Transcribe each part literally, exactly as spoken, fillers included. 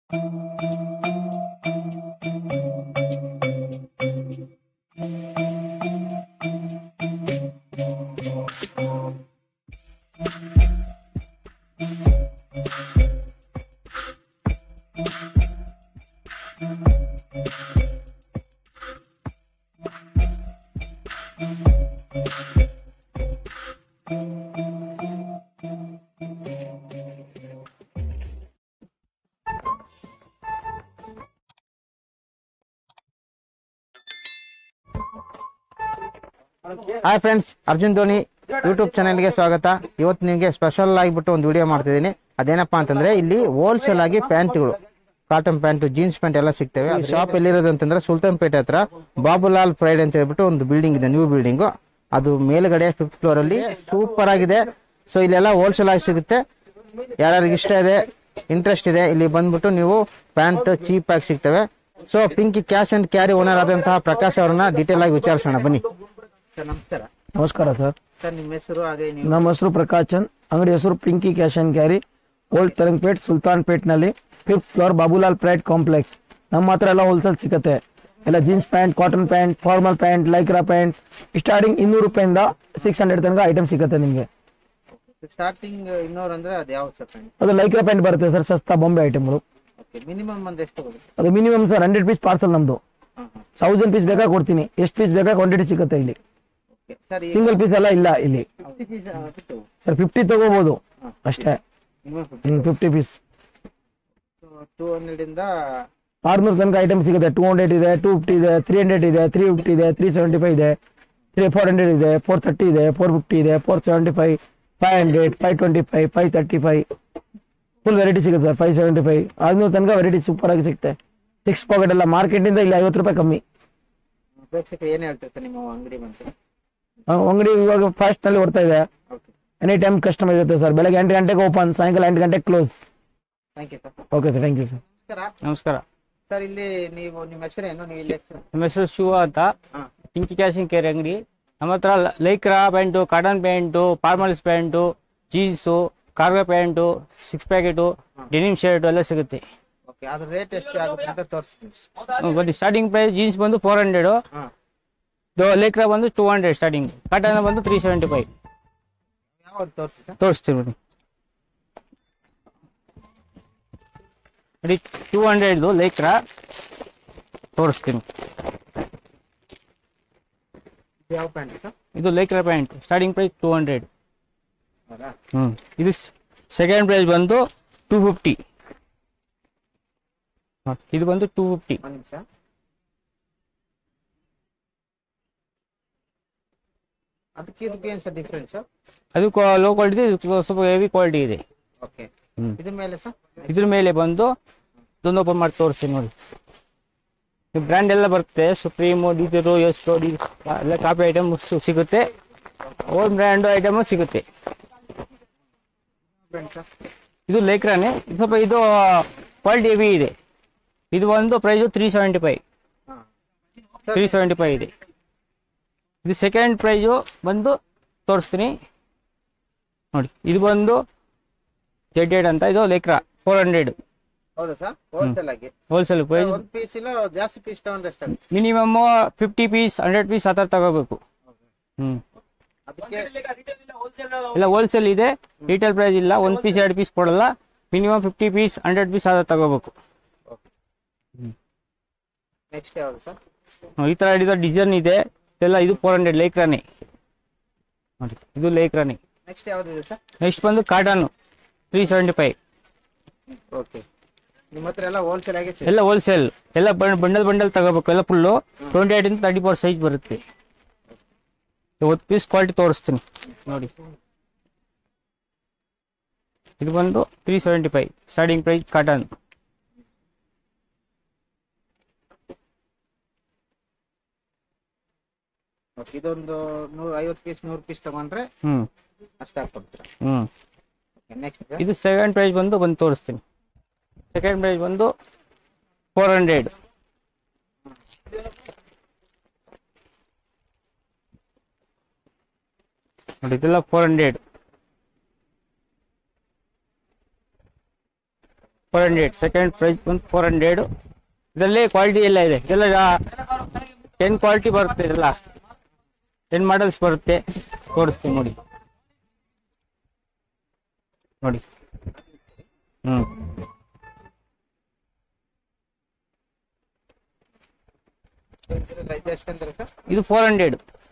Hi friends, ಅರ್ಜುನ್ಧೋನಿ YouTube ಚಾನೆಲ್ಗೆ ಸ್ವಾಗತ. ಇವತ್ತು ನಿಮಗೆ ಸ್ಪೆಷಲ್ ಆಗಿಬಿಟ್ಟು ಒಂದು ವಿಡಿಯೋ ಮಾಡ್ತಿದ್ದೀನಿ. ಅದೇನಪ್ಪಾ ಅಂತಂದ್ರೆ ಇಲ್ಲಿ ಹೋಲ್ಸೇಲ್ ಆಗಿ ಪ್ಯಾಂಟ್ಗಳು, ಕಾಟನ್ ಪ್ಯಾಂಟ್, ಜೀನ್ಸ್ ಪ್ಯಾಂಟ್ ಎಲ್ಲ ಸಿಗ್ತವೆ. ಈ ಶಾಪ್ ಎಲ್ಲಿರೋದು ಅಂತಂದ್ರೆ ಸುಲ್ತಾನ್ಪೇಟೆ ಹತ್ರ ಬಾಬುಲಾಲ್ ಪ್ರೈಡ್ ಅಂತ ಹೇಳ್ಬಿಟ್ಟು ಒಂದು ಬಿಲ್ಡಿಂಗ್ ಇದೆ, ನ್ಯೂ ಬಿಲ್ಡಿಂಗ್. ಅದು ಮೇಲ್ಗಡೆ ಫಿಫ್ತ್ ಫ್ಲೋರ್ ಅಲ್ಲಿ ಸೂಪರ್ ಆಗಿದೆ. ಸೊ ಇಲ್ಲೆಲ್ಲ ಹೋಲ್ಸೇಲ್ ಆಗಿ ಸಿಗುತ್ತೆ. ಯಾರ್ಯಾರಿಗೆ ಇಷ್ಟ ಇದೆ, ಇಂಟ್ರೆಸ್ಟ್ ಇದೆ, ಇಲ್ಲಿ ಬಂದ್ಬಿಟ್ಟು ನೀವು ಪ್ಯಾಂಟ್ ಚೀಪ್ ಆಗಿ ಸಿಗ್ತವೆ. So Pinky cash and carry owner ಆದಂತಹ ಪ್ರಕಾಶ್ ಅವರನ್ನ ಡೀಟೇಲ್ ಆಗಿ ವಿಚಾರಿಸೋಣ ಬನ್ನಿ. ಸರ್ ನಮಸ್ಕಾರ. ನಮಸ್ಕಾರ ಸರ್. ಸರ್ ನಿಮ್ಮ ಹೆಸರು? ಹಾಗೆ ನೀವು? ನಮ್ಮ ಹೆಸರು ಪ್ರಕಾಶ್ ಚಂದ್, ಅಂಗಡಿ ಹೆಸರು Pinky cash and carry, old Tharagupet, Sultanpet ನಲ್ಲಿ fifth floor, Babulal pride complex. ನಮ್ಮ ಹತ್ರ ಎಲ್ಲ ಹೋಲ್ಸೇಲ್ ಸಿಗುತ್ತೆ. ಎಲ್ಲ jeans pant, cotton pant, formal pant, Lycra pant starting ಇನ್ನೂರು ರೂಪಾಯಿಂದ ಸಿಕ್ಸ್ ಹಂಡ್ರೆಡ್ ತನಕ ಐಟಮ್ ಸಿಗುತ್ತೆ ನಿಮಗೆ. ಸ್ಟಾರ್ಟಿಂಗ್ ಇನ್ನೂರು ಅಂದ್ರೆ ಅದು ಯಾವ ಸರ್? ಅದು ಲೈಕ್ರಾ ಪ್ಯಾಂಟ್ ಬರುತ್ತೆ ಸರ್, ಸಸ್ತಾ ಬಾಂಬೆ ಐಟಮ್ಗಳು. ಮಿನಿಮಮ್ ಒಂದು ಎಷ್ಟು? ಅದು minimum sir hundred piece parcel ನಮ್ದು. ತೌಸಂಡ್ ಪೀಸ್ ಬೇಕಾ ಕೊಡ್ತೀನಿ, ಎಷ್ಟು ಪೀಸ್ ಬೇಕಾ ಕ್ವಾಂಟಿಟಿ ಸಿಗುತ್ತೆ ಇಲ್ಲಿ. ಸಿಂಗಲ್ ಪೀಸ್ ಎಲ್ಲ ಇಲ್ಲ ಇಲ್ಲಿ ಸರ್. ಫಿಫ್ಟಿ ತಗೋಬಹುದು ಅಷ್ಟೇ. ಫಿಫ್ಟಿ ಪೀಸ್ ಟೂ ಹಂಡ್ರೆಡ್ ಇಂದ ಆರ್ನೂರು ತನಕ ಐಟಮ್ ಸಿಗುತ್ತೆ. ಟೂ ಹಂಡ್ರೆಡ್ ಇದೆ, ಟೂ ಫಿಫ್ಟಿ ಇದೆ, ತ್ರೀ ಹಂಡ್ರೆಡ್ ಇದೆ, ತ್ರೀ ಫಿಫ್ಟಿ ಇದೆ, ತ್ರೀ ಸೆವೆಂಟಿ ಫೈವ್ ಇದೆ, ತ್ರೀ ಫೋರ್ ಹಂಡ್ರೆಡ್ ಇದೆ, ಫೋರ್ ತರ್ಟಿ ಇದೆ, ಫೋರ್ ಫಿಫ್ಟಿ ಇದೆ, four seventy five, five hundred, five twenty five, five thirty five, full variety ಸಿಗುತ್ತೆ sir. Five seventy five ಆರ್ನೂರು ತನಕ variety super ಆಗಿ ಸಿಗುತ್ತೆ. ಸಿಕ್ಸ್ ಪಾಕೆಟ್ ಎಲ್ಲ ಮಾರ್ಕೆಟ್ ಇಂದ ಇಲ್ಲಿ ಐವತ್ತು ರೂಪಾಯಿ ಕಮ್ಮಿ. ಏನ್ ಹೇಳ್ತಾರೆ ನಿಮ್ಮ ಅಂಗಡಿ ಬಂತು? ಅಂಗಡಿ ಇವಾಗ ಫಾಸ್ಟ್ ನಲ್ಲಿ ಓಡ್ತಾ ಇದೆ. ಎನಿ ಟೈಮ್ ಕಸ್ಟಮರ್ ಇರುತ್ತೆ ಸರ್. ಬೆಳಗ್ಗೆ ಎಂಟು ಗಂಟೆಗೆ ಓಪನ್, ಸಾಯಂಕಾಲ ಎಂಟು ಗಂಟೆಗೆ close. Okay sir, thank you sir. ನಮಸ್ಕಾರ ಸರ್. ಇಲ್ಲಿ ನೀವು ನಿಮ್ಮ ಹೆಸರೇನು? ನೀವು ಇಲ್ಲಿ ನಮ್ಮ ಹೆಸರು ಶಿವ ಅಂತ, ಪಿಂಕಿ ಕ್ಯಾಶ್ ಅಂಡ್ ಕ್ಯಾರಿ ಅಂಗಡಿ. ನಮ್ಮ ಹತ್ರ Lycra pant, cotton pant, formals pant, jeans, cargo pant, six packet, denim shirt ಎಲ್ಲ ಸಿಗುತ್ತೆ. ಅದ್ರ ರೇಟ್ ಎಷ್ಟು ಆಗುತ್ತೆ ಅಂತ ತೋರಿಸ್ತೀನಿ. ಬನ್ನಿ. ಸ್ಟಾರ್ಟಿಂಗ್ ಪ್ರೈಸ್ ಜೀನ್ಸ್ ಬಂದು ಫೋರ್ ಹಂಡ್ರೆಡ್, ಲೈಕ್ರಾ ಬಂದು ಟೂ ಹಂಡ್ರೆಡ್ ಸ್ಟಾರ್ಟಿಂಗ್, ಕಾಟನ್ ಬಂದು ತ್ರೀ ಸೆವೆಂಟಿ ಫೈವ್. ತೋರಿಸ್ತೀವಿ ಬನ್ನಿ. ಟೂ ಹಂಡ್ರೆಡ್ ಲೈಕ್ರಾ ತೋರಿಸ್ತೀನಿ. ಯಾವ ಪ್ಯಾಂಟ್? ಇದು Lycra pant, starting price two hundred. ಹ್ಮ್ ಇದು ಸೆಕೆಂಡ್ ಪ್ರೈಸ್ ಬಂದು ಟೂ ಫಿಫ್ಟಿ. ಇದು ಬಂದು ಟೂ ಫಿಫ್ಟಿ. ಅದಕ್ಕೆ ಇದಕ್ಕೆ ಏನು ಸರ್ ಡಿಫರೆನ್ಸ್? ಅದು ಲೋ ಕ್ವಾಲಿಟಿ, ಸ್ವಲ್ಪ ಹೆವಿ ಕ್ವಾಲಿಟಿ ಇದೆ. ಓಕೆ. ಇದ್ರ ಮೇಲೆ ಸರ್? ಇದ್ರ ಮೇಲೆ ಬಂದು ಇದೊಂದು ಓಪನ್ ಮಾಡಿ ತೋರಿಸ್ತೀನಿ ನೋಡಿ. ಬ್ರ್ಯಾಂಡ್ ಎಲ್ಲ ಬರುತ್ತೆ, ಸುಪ್ರೀಮು, ಡಿಟರು, ಎಸ್ಟೋ, ಡಿ ಎಲ್ಲ ಕಾಪಿ ಐಟಮ್ ಸಿಗುತ್ತೆ. ಓನ್ ಬ್ರ್ಯಾಂಡ್ ಐಟಮ್ ಸಿಗುತ್ತೆ. ಇದು ಲೈಕ್ರಾನೆ, ಸ್ವಲ್ಪ ಇದು ಕ್ವಾಲಿಟಿ ಹೆವಿ ಇದೆ. ಇದು ಒಂದು price three seventy five three seventy five ಇದೆ. ಇದು ಸೆಕೆಂಡ್ ಪ್ರೈಸು ಬಂದು ತೋರಿಸ್ತೀನಿ ನೋಡಿ. ಇದು ಬಂದು ಜೆಡ್ ಏಡ್ ಅಂತ, ಇದು ಲೈಕ್ರಾ ಫೋರ್ ಹಂಡ್ರೆಡ್. ಹೌದಾ ಸರ್? ಹೋಲ್ಸೇಲ್ ಆಗಿ? Wholesale price. ಒಂದು ಪೀಸ್ ಇಲ್ಲ, ಜಾಸ್ತಿ ಪೀಸ್ ತಗೊಂಡ್ರೆ ಎಷ್ಟಾಗುತ್ತೆ? Minimum fifty piece, hundred piece ಆ ಥರ ತಗೋಬೇಕು. ಹ್ಮ್ ಅದಕ್ಕೆ ಇಲ್ಲ ಹೋಲ್ಸೇಲ್ ಇದೆ, ರಿಟೇಲ್ ಪ್ರೈಸ್ ಇಲ್ಲ. ಒಂದು ಪೀಸ್ ಎರಡು ಪೀಸ್ ಕೊಡಲ್ಲ, minimum fifty piece, hundred piece ಆ ಥರ ತಗೋಬೇಕು. ನೆಕ್ಸ್ಟ್ ಯಾವುದು ಸರ್? ಈ ಥರ ಹಿಡಿದ ಡಿಸೈನ್ ಇದೆ ಇದೆಲ್ಲ. ಇದು ಫೋರ್ ಹಂಡ್ರೆಡ್ ಲೈಕ್ರಾನೆ ನೋಡಿ. ಇದು ಲೈಕ್ರಾನೆ. ನೆಕ್ಸ್ಟ್ ಯಾವ್ದು ಇದೆ ಸರ್? ನೆಕ್ಸ್ಟ್ ಬಂದು cotton three seventy five. Okay. ನಿಮ್ಮ ಹತ್ರ ಎಲ್ಲ ಹೋಲ್ಸೇಲ್ ಆಗಿ? ಎಲ್ಲ ಹೋಲ್ಸೇಲ್, ಎಲ್ಲ ಬಂಡಲ್ ಬಂಡಲ್ ತಗೋಬೇಕು. ಎಲ್ಲ ಫುಲ್ಲು ಟ್ವೆಂಟಿ ಏಟ್ ಇಂದ ತರ್ಟಿ ಫೋರ್ ಸೈಜ್ ಬರುತ್ತೆ. ಒಂದು ಪೀಸ್ ಕ್ವಾಲಿಟಿ ತೋರಿಸ್ತೀನಿ ನೋಡಿ. ಇದು ಬಂದು three seventy five starting price cotton. ಇದೊಂದು ನೂರ ಐವತ್ತು ಪೀಸ್, ನೂರು ಪೀಸ್ ತಗೊಂಡ್ರೆ ಹ್ಮ್ ಅಷ್ಟೇ ಹಾಕ್ಕೊಡ್ತೀರಾ? ಹ್ಮ್ ನೆಕ್ಸ್ಟ್ ಇದು ಸೆಕೆಂಡ್ ಪ್ರೈಸ್ ಬಂದು ಬಂದು ತೋರಿಸ್ತೀನಿ. ಸೆಕೆಂಡ್ ಪ್ರೈಸ್ ಬಂದು ಫೋರ್ ಹಂಡ್ರೆಡ್. ನೋಡಿ ಇದೆಲ್ಲ four hundred four hundred second price ಬಂದು ಫೋರ್ ಹಂಡ್ರೆಡ್. ಇದರಲ್ಲಿ ಕ್ವಾಲಿಟಿ ಎಲ್ಲ ಇದೆ. ಇದೆಲ್ಲ ಟೆನ್ ಕ್ವಾಲಿಟಿ ಬರುತ್ತೆ. ಇದೆಲ್ಲ ಟೆನ್ ಮಾಡಲ್ಸ್ ಬರುತ್ತೆ. ತೋರಿಸ್ತೀನಿ ನೋಡಿ ನೋಡಿ ಹ್ಮ್ ಇದು ಫೋರ್ ಹಂಡ್ರೆಡ್.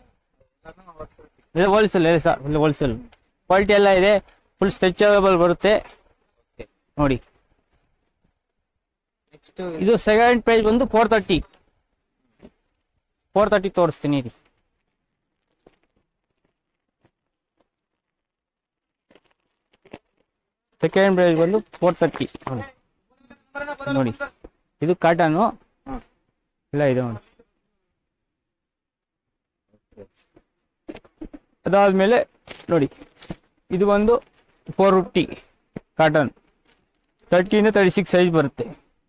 ಇದು ಹೋಲ್ಸೇಲ್ ಇಲ್ಲ ಸರ್, ಇಲ್ಲ ಹೋಲ್ಸೇಲ್. ಕ್ವಾಲಿಟಿ ಎಲ್ಲ ಇದೆ. ಫುಲ್ ಸ್ಟ್ರೆಚಬಲ್ ಬರುತ್ತೆ ನೋಡಿ. ಇದು ಸೆಕೆಂಡ್ ಪ್ರೈಸ್ ಬಂದು ಫೋರ್ ತರ್ಟಿ ಫೋರ್ ತರ್ಟಿ ತೋರಿಸ್ತೀನಿ ರೀ. ಸೆಕೆಂಡ್ ಪ್ರೈಸ್ ಬಂದು ಫೋರ್ ತರ್ಟಿ ನೋಡಿ. ಇದು ಕಾಟನು ಎಲ್ಲ ಇದೆ ನೋಡಿ. ಅದಾದ್ಮೇಲೆ ನೋಡಿ ಇದು ಒಂದು ಫೋರ್ ಫಿಫ್ಟಿ ಕಾಟನ್ ತರ್ಟಿಯಿಂದ ತರ್ಟಿ ಸಿಕ್ಸ್ ಸೈಜ್ ಬರುತ್ತೆ.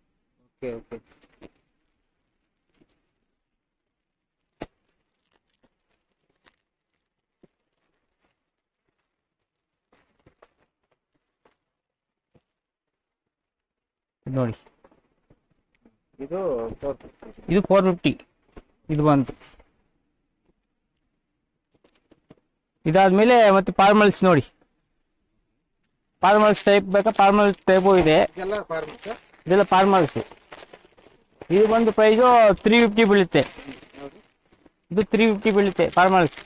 ನೋಡಿ ಇದು ಇದು ಫೋರ್ ಫಿಫ್ಟಿ ಇದು ಬಂತು. ಇದಾದ್ಮೇಲೆ ಮತ್ತೆ ಫಾರ್ಮಲ್ಸ್ ನೋಡಿ. ಫಾರ್ಮಲ್ಸ್ ಟೈಪ್ ಬೇಕಾ? ಫಾರ್ಮಲ್ಸ್ ಟೈಪು ಇದೆ. ಇದೆಲ್ಲ ಫಾರ್ಮಲ್ಸ್. ಇದು ಬಂದು ಪ್ರೈಸು ತ್ರೀ ಫಿಫ್ಟಿ ಬೀಳುತ್ತೆ. ಇದು ತ್ರೀ ಫಿಫ್ಟಿ ಬೀಳುತ್ತೆ ಫಾರ್ಮಲ್ಸ್.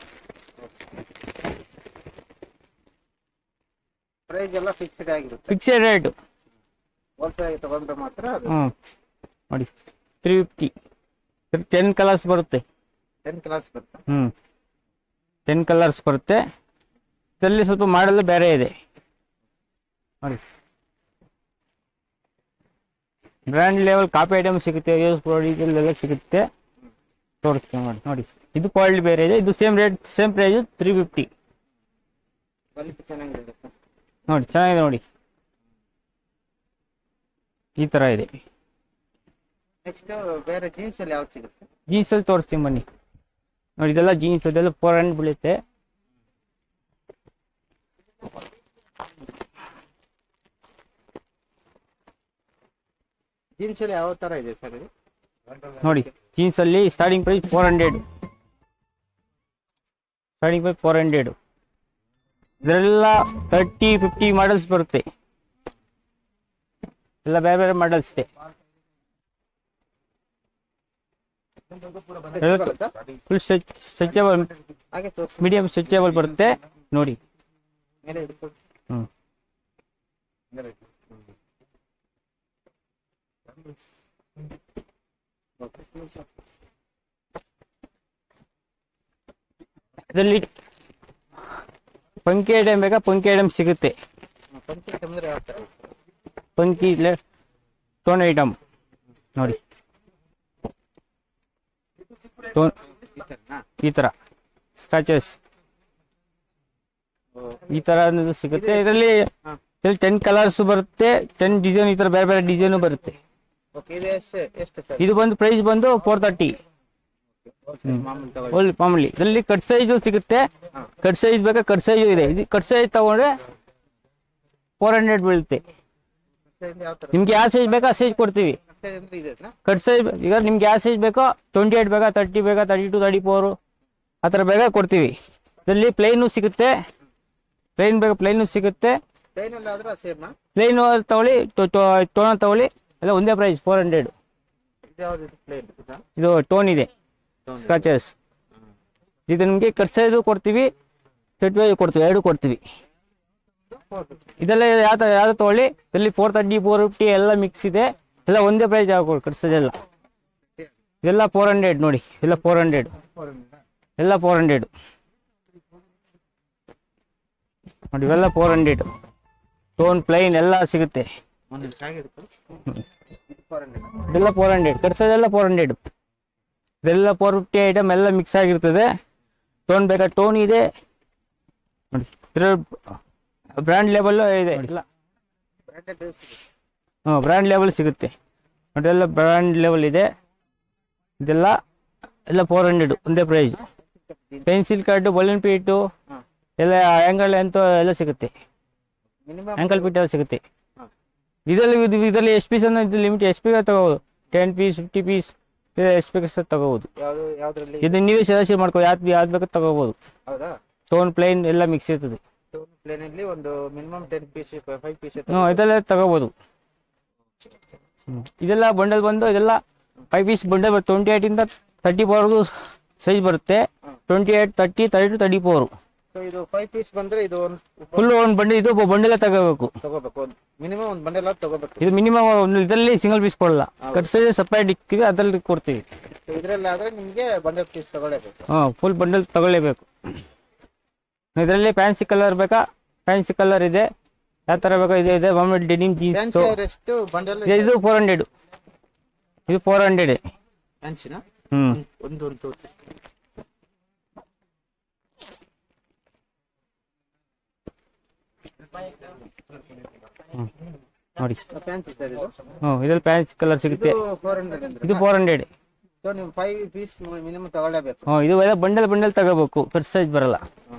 ಪ್ರೈಸ್ ಎಲ್ಲ ಫಿಕ್ಸ್ಡ್ ಆಗಿರುತ್ತೆ. Fixed rate. ಹೋಲ್ಸೇಲ್ ತಗೊಂಡ್ರೆ ಮಾತ್ರ. ಹ್ಞೂ ನೋಡಿ ತ್ರೀ ಫಿಫ್ಟಿ. ಟೆನ್ ಕಲರ್ಸ್ ಬರುತ್ತೆ. ಟೆನ್ ಕಲರ್ಸ್ ಬರುತ್ತೆ. ಹ್ಞೂ ಟೆನ್ ಕಲರ್ಸ್ ಬರುತ್ತೆ. ಇದರಲ್ಲಿ ಸ್ವಲ್ಪ ಮಾಡಲು ಬೇರೆ ಇದೆ ನೋಡಿ. ಬ್ರ್ಯಾಂಡ್ ಲೆವೆಲ್ ಕಾಪಿ ಐಟಮ್ ಸಿಗುತ್ತೆ. ಯೂಸ್ ಪ್ರಾಡಕ್ಟ್ ಎಲ್ಲ ಸಿಗುತ್ತೆ. ತೋರಿಸ್ತೀನಿ ನೋಡಿ ನೋಡಿ. ಇದು ಕ್ವಾಲಿಟಿ ಬೇರೆ ಇದೆ. ಇದು same rate same price three fifty. ಚೆನ್ನಾಗಿದೆ ನೋಡಿ ಚೆನ್ನಾಗಿದೆ ನೋಡಿ. ಈ ತರ ಇದೆ. ನೆಕ್ಸ್ಟ್ ಬೇರೆ ಜೀನ್ಸ್ ಅಲ್ಲಿ ಯಾವ್ದು ಸಿಗುತ್ತೆ? ಜೀನ್ಸ್ ಅಲ್ಲಿ ತೋರಿಸ್ತೀನಿ ಬನ್ನಿ ನೋಡಿ. ಇದೆಲ್ಲ ಜೀನ್ಸ್. ಇದೆಲ್ಲ ಫೋರ್ ಹಂಡ್ರೆಡ್ ಬೀಳುತ್ತೆ. ಜೀನ್ಸ್ ಅಲ್ಲಿ ಯಾವ ತರ ಇದೆ ಸರ್? ನೋಡಿ ಜೀನ್ಸ್ ಅಲ್ಲಿ starting price four hundred. Starting price four hundred. ಇದರೆಲ್ಲ ತರ್ಟಿ ಫಿಫ್ಟಿ ಮಾಡಲ್ಸ್ ಬರುತ್ತೆ. ಎಲ್ಲ ಬೇರೆ ಬೇರೆ ಮಾಡಲ್ಸ್ ಇದೆ. ಫುಲ್ ಸ್ಟ್ರೆಚಬಲ್ ಮೀಡಿಯಂ ಸ್ಟ್ರೆಚಬಲ್ ಬರುತ್ತೆ ನೋಡಿ. ಹ್ಮ್ ಇದರಲ್ಲಿ ಪಂಕಿ ಐಟಮ್ ಬೇಕಾ? ಪಂಕಿ ಐಟಮ್ ಸಿಗುತ್ತೆ. ಪಂಕಿ ಟೋನ್ ಐಟಮ್ ನೋಡಿ. ಟೋನ್ ಈ ತರ ಸ್ಕ್ರಾಚಸ್ ಈ ತರ ಸಿಗುತ್ತೆ. ಇದರಲ್ಲಿ ಟೆನ್ ಕಲರ್ಸ್ ಬರುತ್ತೆ. ಟೆನ್ ಡಿಸೈನ್ ಈ ತರ ಬೇರೆ ಬೇರೆ ಡಿಸೈನ್ ಬರುತ್ತೆ. ಇದು ಬಂದು ಪ್ರೈಸ್ ಬಂದು ಫೋರ್ ತರ್ಟಿ ಮಾಮೂಲಿ. ಇದರಲ್ಲಿ ಕಟ್ ಸೈಜ್ ಸಿಗುತ್ತೆ. ಕಟ್ ಸೈಜ್ ಬೇಕಾ? ಕಟ್ ಸೈಜ್ ಇದೆ. ಇದು ಕಟ್ ಸೈಜ್ ತಗೊಂಡ್ರೆ ಫೋರ್ ಹಂಡ್ರೆಡ್ ಬೀಳುತ್ತೆ. ನಿಮ್ಗೆ ಯಾವ ಸೈಜ್ ಬೇಕಾ ಆ ಸೈಜ್ ಕೊಡ್ತೀವಿ. ಕಟ್ ಸೈಜ್ ಈಗ ನಿಮ್ಗೆ ಯಾವ ಸೈಜ್ ಬೇಕೋ ಟ್ವೆಂಟಿ ಏಟ್ ಬೇಕಾ, ತರ್ಟಿ ಬೇಕಾ, ತರ್ಟಿ ಟು ತರ್ಟಿ ಫೋರ್ ಆ ಥರ ಬೇಕಾ ಕೊಡ್ತೀವಿ. ಇದರಲ್ಲಿ ಪ್ಲೈನು ಸಿಗುತ್ತೆ. ಪ್ಲೈನ್ ಬೇಕಾ? ಪ್ಲೈನು ಸಿಗುತ್ತೆ. ಪ್ಲೈನ್ ತಗೊಳ್ಳಿ, ಟೋನ್ ತಗೊಳ್ಳಿ, ಎಲ್ಲ ಒಂದೇ ಪ್ರೈಸ್ ಫೋರ್ ಹಂಡ್ರೆಡ್. ಇದು ಟೋನ್ ಇದೆ ಸ್ಕ್ರಾಚಸ್. ಇದು ನಿಮಗೆ ಕಟ್ ಸೈಜ್ ಕೊಡ್ತೀವಿ, ಸೆಟ್ ವೈಸ್ ಕೊಡ್ತೀವಿ, ಎರಡು ಕೊಡ್ತೀವಿ. ಇದೆಲ್ಲ ಯಾವ ಯಾವ್ದು ತಗೊಳ್ಳಿ. ಇದರಲ್ಲಿ ಫೋರ್ ತರ್ಟಿ ಫೋರ್ ಫಿಫ್ಟಿ ಎಲ್ಲ ಮಿಕ್ಸ್ ಇದೆ. ಎಲ್ಲ ಒಂದೇ ಪ್ರೈಸ್ ಹಾಕೊಳ್ಳಿ. ಕಟ್ ಸೈಜ್ ಎಲ್ಲ ಇದೆಲ್ಲ ಫೋರ್ ಹಂಡ್ರೆಡ್ ನೋಡಿ. ಎಲ್ಲ ಫೋರ್ ಹಂಡ್ರೆಡ್ ಎಲ್ಲ ಫೋರ್ ಹಂಡ್ರೆಡ್ ನೋಡಿ. ಇವೆಲ್ಲ ಫೋರ್ ಹಂಡ್ರೆಡ್ ಟೋನ್ ಪ್ಲೈನ್ ಎಲ್ಲ ಸಿಗುತ್ತೆ. ಇದೆಲ್ಲ ಫೋರ್ ಹಂಡ್ರೆಡ್. ಕಟ್ ಸೈಜ್ ಎಲ್ಲ ಫೋರ್ ಹಂಡ್ರೆಡ್. ಇದೆಲ್ಲ ಫೋರ್ ಫಿಫ್ಟಿ ಐಟಮ್ ಎಲ್ಲ ಮಿಕ್ಸ್ ಆಗಿರ್ತದೆ. ಟೋನ್ ಬೇಕಾ? ಟೋನ್ ಇದೆ ನೋಡಿ. ಬ್ರ್ಯಾಂಡ್ ಲೆವೆಲ್ ಇದೆ. ಇಲ್ಲ ಹ್ಞೂ ಬ್ರ್ಯಾಂಡ್ ಲೆವೆಲ್ ಸಿಗುತ್ತೆ ನೋಡಿ. ಎಲ್ಲ ಬ್ರ್ಯಾಂಡ್ ಲೆವೆಲ್ ಇದೆ. ಇದೆಲ್ಲ ಎಲ್ಲ ಫೋರ್ ಹಂಡ್ರೆಡ್ ಒಂದೇ price. Pencil cut, balloon fit ಎಲ್ಲ ಆ್ಯಂಗಲ್ ಅಂತ ಎಲ್ಲ ಸಿಗುತ್ತೆ. ಆ್ಯಂಕಲ್ ಪೀಟ್ ಎಲ್ಲ ಸಿಗುತ್ತೆ. ಇದರಲ್ಲಿ ಇದು ಇದರಲ್ಲಿ ಎಷ್ಟು ಪೀಸ್ ಅನ್ನೋ ಇದು ಲಿಮಿಟ್ ಎಷ್ಟು ಬೇಕಾದ್ರೆ ತಗೋಬೋದು. ಟೆನ್ ಪೀಸ್ ಫಿಫ್ಟಿ ಪೀಸ್ ಎಷ್ಟು ಬೇಕಾದ್ರೆ ತಗೋಬೋದು. ಯಾವುದು ಯಾವ್ದ್ರಲ್ಲಿ ಇದು ನೀವೇ ಸೆಲೆಕ್ಷನ್ ಮಾಡ್ಕೋ ಯಾವ್ದು ಯಾವ್ದು ಬೇಕಾದ್ರೆ ತಗೋಬೋದು. ಹೌದಾ? ಸ್ಟೋನ್ ಪ್ಲೇನ್ ಎಲ್ಲ ಮಿಕ್ಸ್ ಇರ್ತದೆ. ಸ್ಟೋನ್ ಪ್ಲೇನ್ ಅಲ್ಲಿ ಒಂದು minimum ten piece five piece ಹ್ಞೂ ಇದೆಲ್ಲ ತಗೋಬೋದು. ಇದೆಲ್ಲ ಬಂಡಲ್ ಬಂದು ಇದೆಲ್ಲ ಫೈವ್ ಪೀಸ್ ಬಂಡಲ್ ಬರುತ್ತೆ. ಟ್ವೆಂಟಿ ಏಟ್ ಇಂದ ತರ್ಟಿ ಫೋರ್ಗೂ ಸೈಜ್ ಬರುತ್ತೆ. Twenty eight thirty thirty two thirty four. ಇದು ಫೈವ್ ಪೀಸ್ ಬಂದ್ರೆ ಇದು ಒಂದು ಫುಲ್ ಒಂದು ಬಂಡಲ್ ಇದು ಬಂಡಲ್ ತಗೋಬೇಕು ತಗೋಬೇಕು ಮಿನಿಮಮ್ ಒಂದು ಬಂಡಲ್ ತಗೋಬೇಕು. ಇದು ಮಿನಿಮಮ್ ಒಂದು ಇದರಲ್ಲಿ ಸಿಂಗಲ್ ಪೀಸ್ ಕೊಡಲ್ಲ. ಕಟ್ ಸೈಜ್ ಸಪ್ರೇಟ್ ಇಕ್ಕಿವಿ ಅದರಲ್ಲಿ ಕೊಡ್ತೀವಿ. ಇದರಲ್ಲಿ ಆದ್ರೆ ನಿಮಗೆ ಬಂಡಲ್ ಪೀಸ್ ತಗೊಳ್ಳೇಬೇಕು. ಹಾಂ ಫುಲ್ ಬಂಡಲ್ ತಗೊಳ್ಳೇಬೇಕು. ಇದರಲ್ಲಿ ಫ್ಯಾನ್ಸಿ ಕಲರ್ ಬೇಕಾ? ಫ್ಯಾನ್ಸಿ ಕಲರ್ ಇದೆ. ಯಾವ ಥರ ಬೇಕಾ? ಇದೆ ಇದೆ ಮಾಮೂಲಿ ಡೆನಿಮ್ ಜೀನ್ಸ್. ಎಷ್ಟು ಬಂಡಲ್? ಇದು ಫೋರ್ ಹಂಡ್ರೆಡ್. ಇದು ಫೋರ್ ಹಂಡ್ರೆಡ್ ಫ್ಯಾನ್ಸಿನ. ಹ್ಮ್ ಒಂದು ಒಂದು ತೋರಿಸಿ. ನೋಡಿ ಫ್ಯಾನ್ಸಿ ಸರ್ ಇದು. ಹ್ಞೂ ಇದ್ರಲ್ಲಿ ಫ್ಯಾನ್ಸಿ ಕಲರ್ ಸಿಗುತ್ತೆ. ಫೋರ್ ಹಂಡ್ರೆಡ್ ಅಂದ್ರೆ ಇದು ಫೋರ್ ಹಂಡ್ರೆಡ್. ಸೊ ನೀವು ಫೈವ್ ಪೀಸ್ ಮಿನಿಮಮ್ ತಗೊಳ್ಳೇಬೇಕು. ಹ್ಞೂ ಇದು ಎಲ್ಲ ಬಂಡಲ್ ಬಂಡಲ್ ತಗೋಬೇಕು. ಫಸ್ಟ್ ಸೈಜ್ ಬರಲ್ಲ.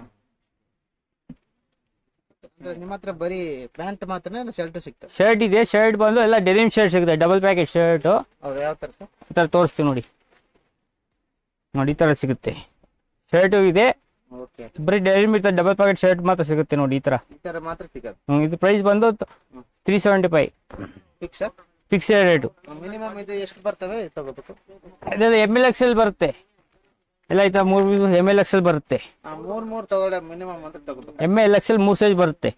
ನಿಮ್ಮ ಹತ್ರ ಬರೀ ಪ್ಯಾಂಟ್ ಮಾತ್ರ ಶರ್ಟ್ ಸಿಗ್ತದೆ? ಶರ್ಟ್ ಇದೆ. ಶರ್ಟ್ ಬಂದು ಎಲ್ಲ ಡೆನಿಮ್ ಶರ್ಟ್ ಸಿಗುತ್ತೆ. Double packet shirt. ಅವ್ರು ಯಾವ ಥರ ಸರ್? ಈ ಥರ ತೋರಿಸ್ತೀವಿ ನೋಡಿ. ನೋಡಿ ಈ ಥರ ಸಿಗುತ್ತೆ. ಶರ್ಟು ಇದೆ. ಓಕೆ. ಬರೀ ಡೆನಿಮ್ ಇರ್ತದೆ. ಡಬಲ್ ಪ್ಯಾಕೆಟ್ ಶರ್ಟ್ ಮಾತ್ರ ಸಿಗುತ್ತೆ ನೋಡಿ ಈ ಥರ. ಈ ಥರ ಮಾತ್ರ ಸಿಗೋದು. ಹ್ಞೂ ಇದು ಪ್ರೈಸ್ ಬಂದು three seventy five. Fix fix rate. Minimum ಇದು ಎಷ್ಟು ಬರ್ತವೆ ತಗೋಬೇಕು? ಇದೆಲ್ಲ ಎಮ್ ಎಲ್ ಎಕ್ಸ್ ಎಲ್ ಬರುತ್ತೆ. ಎಲ್ಲ ಈ ಥರ ಮೂರು ಎಮ್ ಎಲ್ ಎಕ್ಸ್ ಎಲ್ ಬರುತ್ತೆ. ಮೂರ್ ಮೂರ್ ತಗೊಳ್ಳೆ ಮಿನಿಮಮ್ ಅಂತ ತಗೋಬೇಕು. ಎಮ್ ಎಲ್ ಎಕ್ಸ್ ಎಲ್ ಮೂರು ಸೈಜ್ ಬರುತ್ತೆ.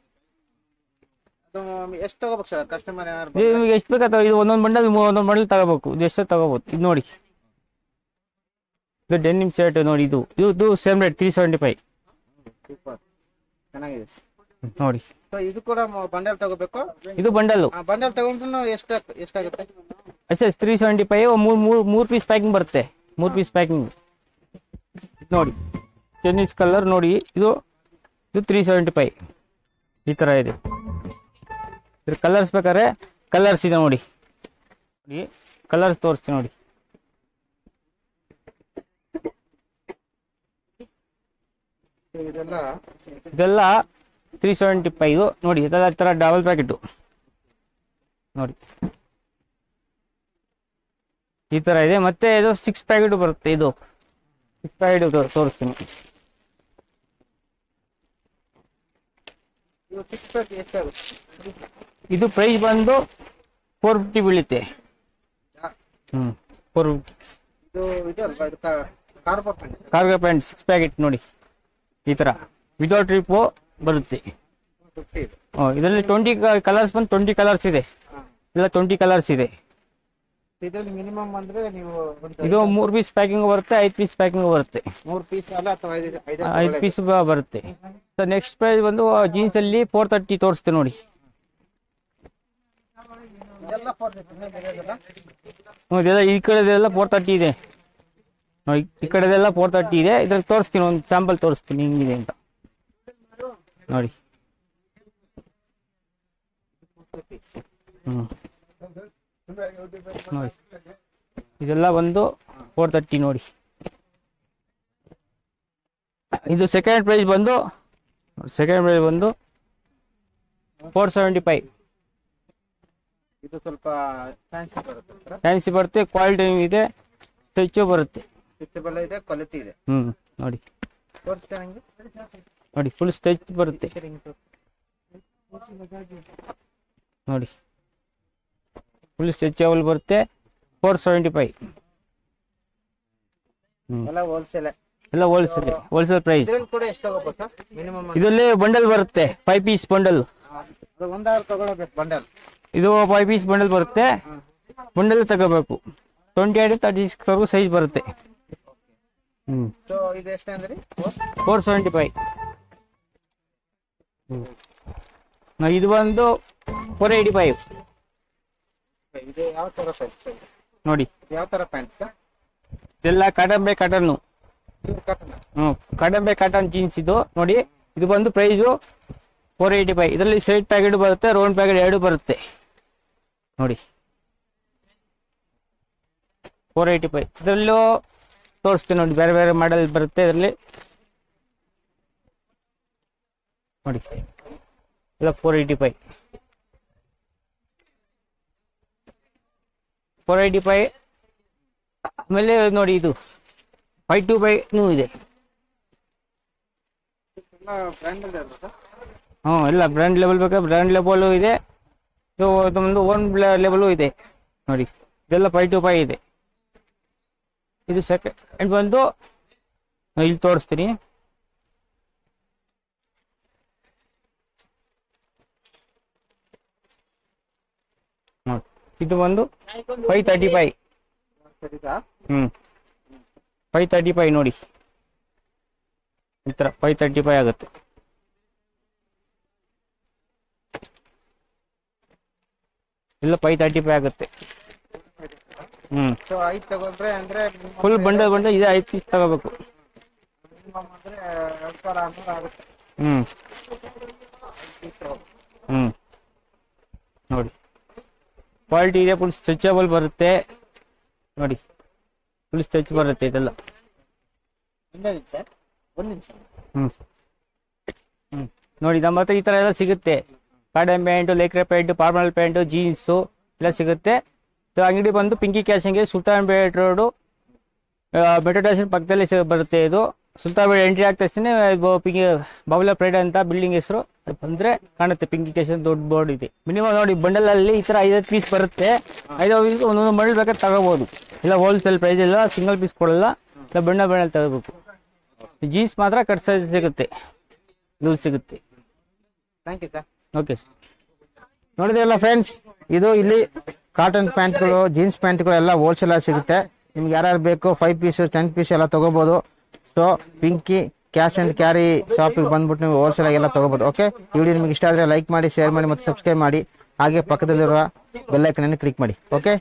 ಎಷ್ಟು ತಗೋಬೇಕು ಸರ್? ಕಸ್ಟಮರ್ ಏನಾರು ನಿಮಗೆ ಎಷ್ಟು ಬೇಕಾ ಇದು ಒಂದೊಂದು ಬಂಡಲ್ ಒಂದೊಂದು ಬಂಡಲ್ ತಗೋಬೇಕು. ಇದು ಎಷ್ಟು ತಗೋಬೋದು. ಇದು ನೋಡಿ ಇದು ಡೆನಿಮ್ ಶರ್ಟ್ ನೋಡಿ. ಇದು ಇದು same rate three seventy five. ಚೆನ್ನಾಗಿದೆ ನೋಡಿ. ಇದು ಕೂಡ ಬಂಡಲ್ ತಗೋಬೇಕು. ಇದು ಬಂಡಲ್ ಬಂಡಲ್ ತಗೊಂಡ್ರು ಎಷ್ಟು ಎಷ್ಟಾಗುತ್ತೆ? ಅಷ್ಟೇ ತ್ರೀ ಸೆವೆಂಟಿ ಫೈವ್. ಮೂರು ಮೂರು ಮೂರು ಪೀಸ್ ಪ್ಯಾಕಿಂಗ್ ಬರುತ್ತೆ. ಮೂರು ಪೀಸ್ ಪ್ಯಾಕಿಂಗ್ ನೋಡಿ. ಚೆನ್ನೀಸ್ ಕಲರ್ ನೋಡಿ. ಇದು ಇದು ತ್ರೀ ಸೆವೆಂಟಿ ಫೈವ್ ಈ ಥರ ಇದೆ. ಇದ್ರ ಕಲರ್ಸ್ ಬೇಕಾದ್ರೆ ಕಲರ್ಸ್ ಇದೆ ನೋಡಿ. ನೋಡಿ ಕಲರ್ಸ್ ತೋರಿಸ್ತೀನಿ ನೋಡಿ. ಇದೆಲ್ಲ ಇದೆಲ್ಲ ತ್ರೀ ಸೆವೆಂಟಿ ಫೈವ್ ನೋಡಿ. ಇದೆಲ್ಲ ಈ ಥರ ಡಬಲ್ ಪ್ಯಾಕೆಟು ನೋಡಿ ಈ ಥರ ಇದೆ. ಮತ್ತೆ ಇದು ಸಿಕ್ಸ್ ಪ್ಯಾಕೆಟು ಬರುತ್ತೆ. ಇದು ಸಿಕ್ಸ್ ಪ್ಯಾಕೆಟ್ ತೋರಿಸ್ತೀನಿ. ಇದು ಪ್ರೈಸ್ ಬಂದು ಫೋರ್ ಫಿಫ್ಟಿ ಬೀಳುತ್ತೆ. ಹ್ಞೂ four fifty. Cargo pant six packet ನೋಡಿ ಈ ಥರ ವಿತೌಟ್ ಟ್ರಿಪ್ಪು ಬರುತ್ತೆ. ಹ್ಞೂ ಇದರಲ್ಲಿ ಟ್ವೆಂಟಿ ಕಲರ್ಸ್ ಬಂದು ಟ್ವೆಂಟಿ ಕಲರ್ಸ್ ಇದೆ. ಇಲ್ಲ ಟ್ವೆಂಟಿ ಕಲರ್ಸ್ ಇದೆ. ಇದರಲ್ಲಿ ಮಿನಿಮಮ್ ಅಂದ್ರೆ ನೀವು ಇದು ಮೂರು ಪೀಸ್ ಪ್ಯಾಕಿಂಗ್ ಬರುತ್ತೆ. ಐದು ಪೀಸ್ ಪ್ಯಾಕಿಂಗ್ ಬರುತ್ತೆ. ಮೂರು ಪೀಸ್ ಅಲ್ಲ ಅಥವಾ ಐದು ಐದು ಪೀಸ್ ಬರುತ್ತೆ. ಸರ್ ನೆಕ್ಸ್ಟ್ ಪ್ರೈಸ್ ಬಂದು ಜೀನ್ಸ್ ಅಲ್ಲಿ ಫೋರ್ ತರ್ಟಿ ತೋರಿಸ್ತೆ ನೋಡಿ. ಹ್ಞೂ ಇದೆಲ್ಲ ಈ ಕಡೆದೆಲ್ಲ ಫೋರ್ ತರ್ಟಿ ಇದೆ ನೋಡಿ. ಈ ಕಡೆದೆಲ್ಲ ಫೋರ್ ತರ್ಟಿ ಇದೆ. ಇದ್ರಲ್ಲಿ ತೋರಿಸ್ತೀನಿ ಒಂದು ಸ್ಯಾಂಪಲ್ ತೋರಿಸ್ತೀನಿ ಹಿಂಗಿದೆ ಅಂತ ನೋಡಿ. ಹ್ಞೂ ನೋಡಿ ಇದೆಲ್ಲ ಒಂದು ಫೋರ್ ತರ್ಟಿ ನೋಡಿ. ಇದು ಸೆಕೆಂಡ್ ಪ್ರೈಸ್ ಬಂದು ಸೆಕೆಂಡ್ ಪ್ರೈಸ್ ಬಂದು ಫೋರ್ ಸೆವೆಂಟಿ ಫೈವ್. ಇದು ಸ್ವಲ್ಪ ಫ್ಯಾನ್ಸಿ ಬರುತ್ತೆ. ಫ್ಯಾನ್ಸಿ ಬರುತ್ತೆ. ಕ್ವಾಲಿಟಿ ಇದೆ. ಸ್ಟ್ರೆಚ್ಚು ಬರುತ್ತೆ. ಸ್ಟ್ರೆಚಬಲ್ ಇದೆ. ಕ್ವಾಲಿಟಿ ಇದೆ. ಹ್ಮ್ ನೋಡಿ ತೋರಿಸ್ತಾ ನಂಗೆ ನೋಡಿ ಫುಲ್ ಸ್ಟ್ರೆಚ್ ಬರುತ್ತೆ ನೋಡಿ. ಫುಲ್ ಸ್ಟ್ರೆಚಬಲ್ ಬರುತ್ತೆ. Four seventy five. ಎಲ್ಲ ಹೋಲ್ಸೇಲ್ ಎಲ್ಲ ಹೋಲ್ಸೇಲ್ ಹೋಲ್ಸೇಲ್ ಪ್ರೈಸ್. ಕೂಡ ಎಷ್ಟು ತಗೋಬೇಕು ಮಿನಿಮಮ್? ಇದರಲ್ಲಿ ಬಂಡಲ್ ಬರುತ್ತೆ. Five piece bundle. ಒಂದಾರು ತಗೊಳ್ಬೇಕು ಬಂಡಲ್. ಇದು ಫೈವ್ ಪೀಸ್ ಬಂಡಲ್ ಬರುತ್ತೆ. ಬಂಡಲ್ ತಗೋಬೇಕು. ಟ್ವೆಂಟಿ ಏಟ್ ತರ್ಟಿ ಸಿಕ್ಸ್ ವರೆಗೂ ಸೈಜ್ ಬರುತ್ತೆ. ಹ್ಮ್ ಸೊ ಇದು ಎಷ್ಟು ಅಂದ್ರೆ ಫೋರ್ ಸೆವೆಂಟಿ ಫೈವ್. ಇದು ಬಂದು ಫೋರ್ ಏಯ್ಟಿ ಫೈವ್ ಇದು ಯಾವ ತರ ಪ್ಯಾಂಟ್ಸ್ ನೋಡಿ. ಯಾವ ತರ ಪ್ಯಾಂಟ್ಸ್? ಇದೆಲ್ಲ ಕಾಟನ್ ಬೈ ಕಾಟನ್. ಹ್ಮ್ ಕಾಟನ್ ಬೈ ಕಾಟನ್ ಜೀನ್ಸ್ ಇದು ನೋಡಿ. ಇದು ಬಂದು ಪ್ರೈಸು ಫೋರ್ ಏಯ್ಟಿ ಫೈವ್. ಇದರಲ್ಲಿ ಸೈಡ್ ಪ್ಯಾಕೆಟ್ ಬರುತ್ತೆ. ರೌಂಡ್ ಪ್ಯಾಕೆಟ್ ಎರಡು ಬರುತ್ತೆ ನೋಡಿ. Four eighty five. ಇದರಲ್ಲೂ ತೋರಿಸ್ತೀನಿ ನೋಡಿ. ಬೇರೆ ಬೇರೆ ಮಾಡೆಲ್ ಬರುತ್ತೆ ಇದರಲ್ಲಿ ನೋಡಿ. ಎಲ್ಲ four eighty five. Four eighty five. ಆಮೇಲೆ ನೋಡಿ ಇದು ಫೈವ್ ಟು ಫೈವ್ನೂ ಇದೆ. ಹ್ಞೂ ಎಲ್ಲ ಬ್ರ್ಯಾಂಡ್ ಲೆವೆಲ್ ಬೇಕಾದ್ರೆ ಬ್ರ್ಯಾಂಡ್ ಲೆವೆಲು ಇದೆ. ಇದು ಒಂದು ಓನ್ ಲೆವೆಲು ಇದೆ ನೋಡಿ. ಇದೆಲ್ಲ ಫೈವ್ ಟು ಫೈವ್ ಇದೆ. ಇದು ಸೆಕೆಂಡ್ ಬಂದು ಇಲ್ಲಿ ತೋರಿಸ್ತೀನಿ. ನೋಡಿ ಇದು ಒಂದು ಫೈವ್ ತರ್ಟಿ ಫೈವ್. ಹ್ಮ್ ಫೈವ್ ತರ್ಟಿ ಫೈವ್ ನೋಡಿ, ಈ ಥರ ಫೈವ್ ತರ್ಟಿ ಫೈವ್ ಆಗುತ್ತೆ. ಇಲ್ಲ ಫೈವ್ ತರ್ಟಿ ಫೈವ್ ಆಗುತ್ತೆ. ಹ್ಮ್ ಫುಲ್ ಬಂಡಲ್ ಬಂಡಲ್ ಇದೆ, ಐದು ಪೀಸ್ ತಗೋಬೇಕು. ಹ್ಮ್ ಹ್ಮ್ ನೋಡಿ ಕ್ವಾಲಿಟಿ ಇದೆ, ಫುಲ್ ಸ್ಟ್ರೆಚಬಲ್ ಬರುತ್ತೆ ನೋಡಿ, ಫುಲ್ ಸ್ಟ್ರೆಚ್ ಬರುತ್ತೆ ಇದೆಲ್ಲ. ಹ್ಮ್ ಹ್ಮ್ ನೋಡಿ ನಮ್ಮ ಹತ್ರ ಈ ತರ ಎಲ್ಲ ಸಿಗುತ್ತೆ. Cotton pant, Lycra pant, formal pant, jeans ಎಲ್ಲ ಸಿಗುತ್ತೆ. ಅಂಗಡಿ ಬಂದು ಪಿಂಕಿ ಕ್ಯಾಶನ್ಗೆ ಸುಲ್ತಾನ್ಪೇಟ್ ರೋಡು ಮೆಟ್ರೋ ಸ್ಟೇಷನ್ ಪಕ್ಕದಲ್ಲಿ ಬರುತ್ತೆ. ಇದು ಸುಲ್ತಾನ್ಪೇಟ್ ಎಂಟ್ರಿ ಆಗ್ತಾ ಪಿಂಕಿ ಬಾಬುಲಾ ಪ್ರೈಡ್ ಅಂತ ಬಿಲ್ಡಿಂಗ್ ಹೆಸರು. ಬಂದ್ರೆ ಕಾಣುತ್ತೆ ಪಿಂಕಿ ಕ್ಯಾಶನ್ ದೊಡ್ಡ ಬೋರ್ಡ್ ಇದೆ. ಮಿನಿಮಮ್ ನೋಡಿ ಬಂಡಲ್ ಅಲ್ಲಿ ಈ ತರ ಐದೈದು ಪೀಸ್ ಬರುತ್ತೆ. ಐದೈದು ಪೀಸ್ ಒಂದೊಂದು ಬಂಡಲ್ ಬೇಕಾದ್ರೆ ತಗೋಬಹುದು. ಇಲ್ಲ ಹೋಲ್ಸೇಲ್ ಪ್ರೈಸ್ ಇಲ್ಲ, ಸಿಂಗಲ್ ಪೀಸ್ ಕೊಡಲ್ಲ, ಇಲ್ಲ ಬಂಡಲ್ ಬಂಡಲ್ ತಗೋಬೇಕು. ಜೀನ್ಸ್ ಮಾತ್ರ ಕಟ್ ಸೈಜ್ ಸಿಗುತ್ತೆ, ಲೂಸ್ ಸಿಗುತ್ತೆ. Thank you sir. Okay sir. ನೋಡಿದ್ರಲ್ಲ ಫ್ರೆಂಡ್ಸ್, ಇದು ಇಲ್ಲಿ ಕಾಟನ್ ಪ್ಯಾಂಟ್ಗಳು, ಜೀನ್ಸ್ ಪ್ಯಾಂಟ್ಗಳು ಎಲ್ಲ ಹೋಲ್ಸೇಲ್ ಆಗಿ ಸಿಗುತ್ತೆ. ನಿಮ್ಗೆ ಯಾರ್ಯಾರು ಬೇಕು ಫೈವ್ ಪೀಸ್ ಟೆನ್ ಪೀಸ್ ಎಲ್ಲ ತಗೋಬಹುದು. So Pinky cash and carry ಶಾಪಿಗೆ ಬಂದ್ಬಿಟ್ಟು ನೀವು ಹೋಲ್ಸೇಲ್ ಆಗಿ ಎಲ್ಲ ತಗೋಬಹುದು. ಓಕೆ, ಈ ವಿಡಿಯೋ ನಿಮಗೆ ಇಷ್ಟ ಆದರೆ ಲೈಕ್ ಮಾಡಿ, ಶೇರ್ ಮಾಡಿ ಮತ್ತು ಸಬ್ಸ್ಕ್ರೈಬ್ ಮಾಡಿ. ಹಾಗೆ ಪಕ್ಕದಲ್ಲಿರುವ ಬೆಲ್ ಐಕನ್ ಅನ್ನು ಕ್ಲಿಕ್ ಮಾಡಿ. ಓಕೆ.